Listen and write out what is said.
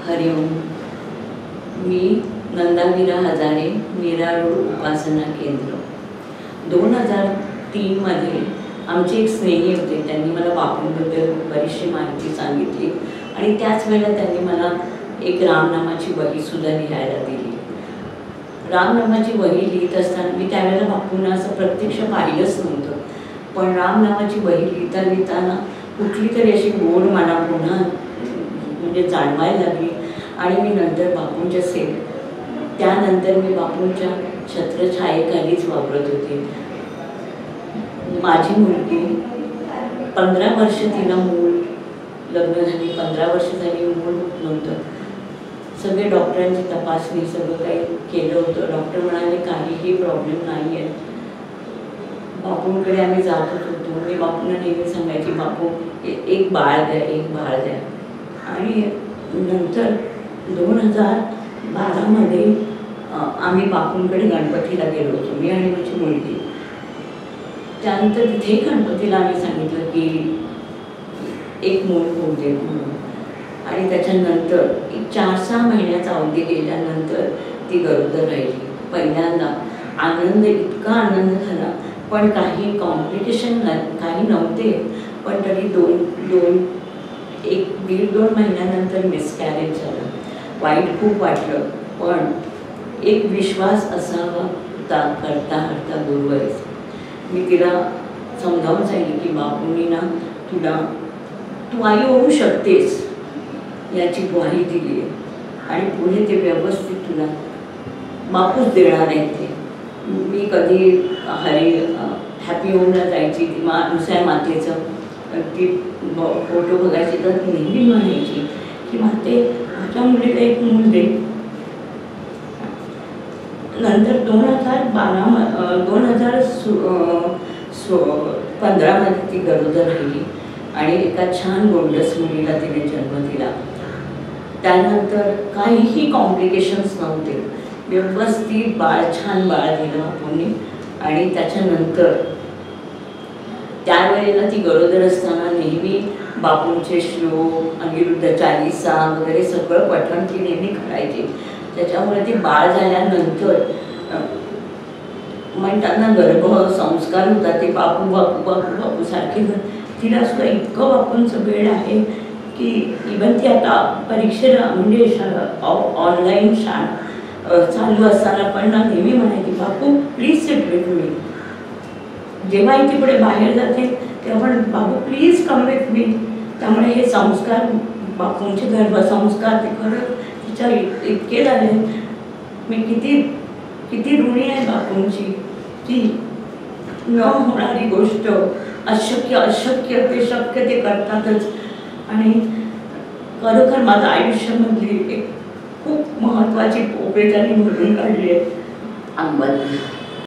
हरिओम. मी नंदावीरा हजारे, मीरा रोड उपासना केंद्र. 2003 मध्ये आमचे एक स्नेही होते, त्यांनी मला बापूंबद्दल बरीचशी माहिती सांगितली आणि त्याच वेळेला त्यांनी मला एक रामनामाची वहीसुद्धा लिहायला दिली. रामनामाची वही लिहित असताना मी त्यावेळेला बापूंना असं प्रत्यक्ष पाहिलंच नव्हतं, पण रामनामाची वही लिहिताना कुठली तरी अशी गोड मला पुन्हा म्हणजे जाणवायला लागली आणि मी नंतर बापूंच्या त्यानंतर मी बापूंच्या छत्रछायेखालीच वापरत होते. माझी मुलगी 15 वर्ष तिला मूल लग्न झाली, 15 वर्ष झाली, मूल नव्हतं. सगळे डॉक्टरांची तपासणी सगळं काही केलं होतं. डॉक्टर म्हणाले काहीही प्रॉब्लेम नाही आहे. बापूंकडे आम्ही जातच होतो. मी बापूंना नेहमी सांगायची, बापू एक बाळ द्या, एक बाळ द्या. आणि नंतर 2012 मध्ये आम्ही बापूंकडे गणपतीला गेलो होतो, मी आणि माझी मुलगी. त्यानंतर तिथे गणपतीला आम्ही सांगितलं की एक मूल होऊ दे म्हणून. आणि त्याच्यानंतर एक 4-6 महिन्याचा अवधी गेल्यानंतर ती गरोदर राहिली. पहिल्यांदा आनंद, इतका आनंद झाला, पण काही कॉम्प्लिकेशन काही नव्हते. पण तरी 1-1.5-2 महिन्यानंतर मिसकॅरेज झालं. वाईट खूप वाटलं, पण एक विश्वास असावा करता हरता गुरुवरच. मी तिला समजावून सांगितलं की बापूंनी ना तू आई होऊ शकतेस याची ग्वाही दिली आहे आणि पुढे ते व्यवस्थित तुला बापूच देणार आहे. ते मी कधी हॅपी होमला जायची, ती दुसऱ्या मातेचं ती फोटो बघायची तर नेहमी म्हणायची की माते माझ्या मुलीला एक मूल दे. नंतर 2015 मध्ये ती गरोदर राहिली आणि एका छान गोंडस मुलीला तिने जन्म दिला. त्यानंतर काहीही कॉम्प्लिकेशन्स नव्हते, व्यवस्थित छान बाळ दिलं बापूंनी. आणि त्याच्यानंतर त्यावेळेला ती गरोदर असताना नेहमी बापूंचे श्लोक, अनिरुद्ध चालीसा वगैरे सगळं पठण ती नेहमी करायची. त्याच्यामुळे ती बाळ झाल्यानंतर म्हणतात ना गर्भसंस्कार होतात ते बापू बापू बापू बापू सारखे. तिला सुद्धा इतकं बापूंचं वेळ आहे की इवन ती आता परीक्षेला म्हणजे ऑनलाईन चालू असताना पण ना नेहमी म्हणायची, Bapu please sit with me. जेव्हाही ती पुढे बाहेर जाते तेव्हा पण बापू प्लीज कम विथ मी. त्यामुळे हे संस्कार बापूंचे गर्भसंस्कार ते खरं तिच्या इतके झाले. मी किती ऋणी आहे बापूंची की न होणारी गोष्ट अशक्य ते शक्य ते करतातच. आणि खरोखर माझ्या आयुष्यामधली एक खूप महत्त्वाची पोपे त्यांनी भरून काढली आहे अंबानी.